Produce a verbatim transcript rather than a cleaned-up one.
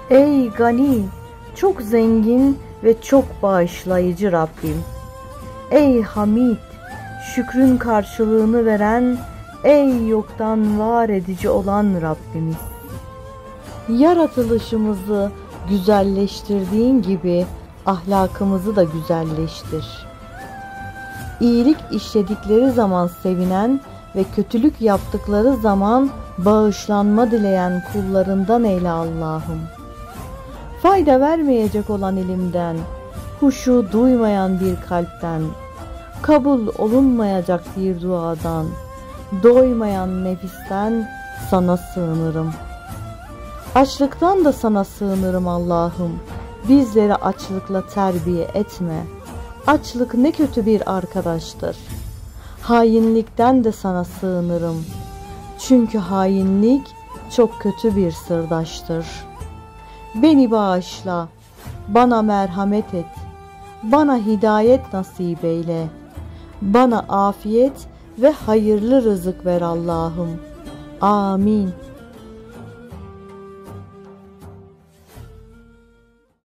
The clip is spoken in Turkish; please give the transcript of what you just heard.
Ey gani, çok zengin ve çok bağışlayıcı Rabbim. Ey Hamid, şükrün karşılığını veren, ey yoktan var edici olan Rabbimiz. Yaratılışımızı güzelleştirdiğin gibi ahlakımızı da güzelleştir. İyilik işledikleri zaman sevinen ve kötülük yaptıkları zaman bağışlanma dileyen kullarından eyle Allah'ım. Fayda vermeyecek olan ilimden, huşu duymayan bir kalpten, kabul olunmayacak bir duadan, doymayan nefisten sana sığınırım. Açlıktan da sana sığınırım Allah'ım. Bizleri açlıkla terbiye etme. Açlık ne kötü bir arkadaştır. Hainlikten de sana sığınırım. Çünkü hainlik çok kötü bir sırdaştır. Beni bağışla, bana merhamet et, bana hidayet nasip eyle, bana afiyet ve hayırlı rızık ver Allah'ım. Amin.